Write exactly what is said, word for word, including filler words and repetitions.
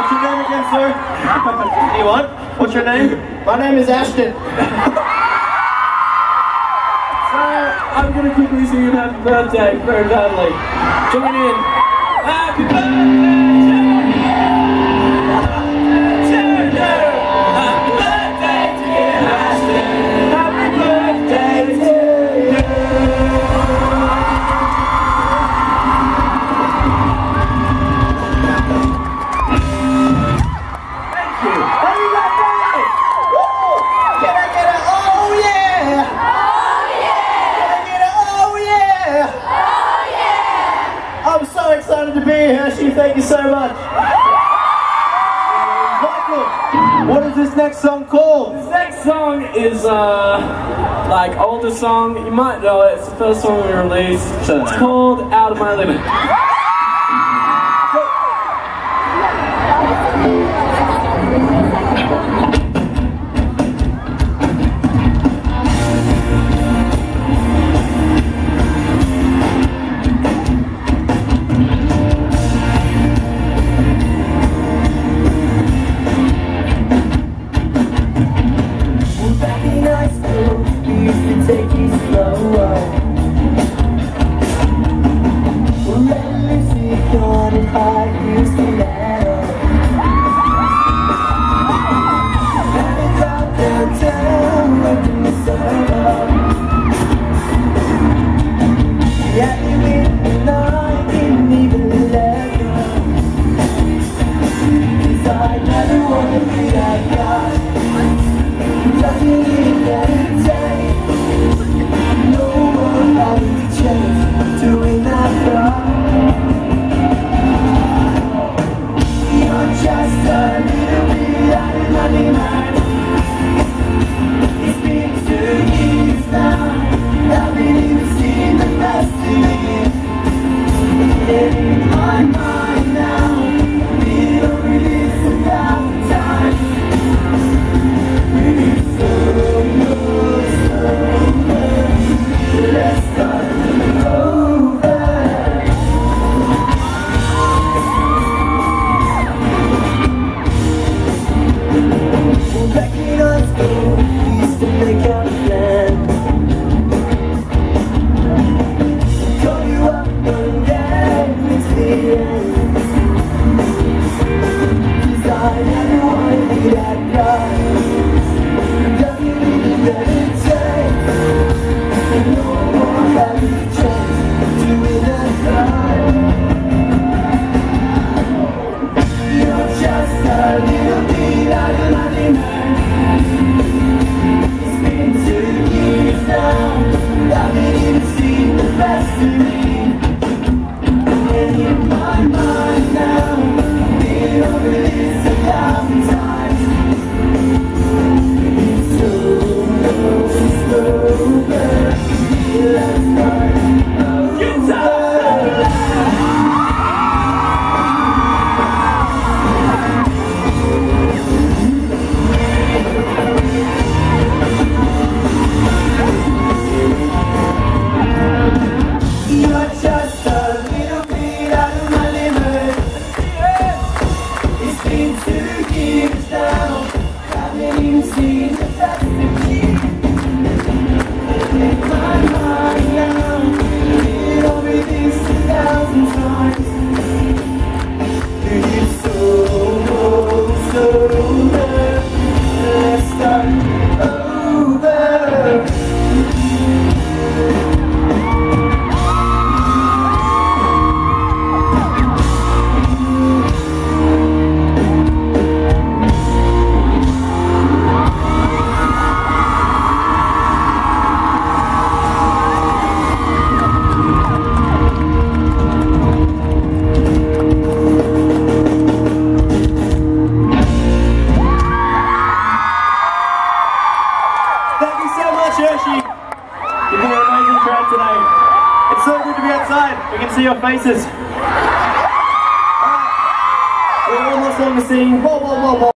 What's your name again, sir? You what? What's your name? My name is Ashton. So, I'm gonna quickly sing you happy birthday very badly. Join in. Happy birthday to you! Happy birthday to you, Ashton! Happy birthday to you! Thank you! Happy birthday! Woo! Can I get it? Oh yeah! I'm so excited to be here, Hershey. Thank you so much. Michael, what is this next song called? This next song is uh like older song. You might know it. It's the first song we released. It's called Out of My Limit. Take it slow. We'll let music on and high heels stiletto. And it's out downtown, working the solo. Yeah, you in the night, didn't even let go. 'Cause I never wanna be that guy. Doesn't even let it take. Doing that wrong. You're just a little bit out of my mind. It's been two years now. Haven't even seen the best of me. And in my mind now, been over this a thousand times. Maybe so much slower. Let's start. Hershey, you've been an amazing crowd today. It's so good to be outside. We can see your faces. Alright, we have one more song to sing. Whoa, whoa, whoa, whoa.